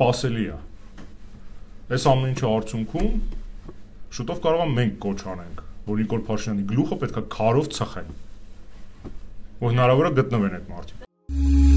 սպասելի է։ Այս ամեն ինչի արդյունքում շուտով կարող ենք մենք կոչ անենք, որ Նիկոլ Փաշինյանի գլուխը պետք է քարով ծխեն, որ հնարավոր է գտնվեն այդ մարդիկ։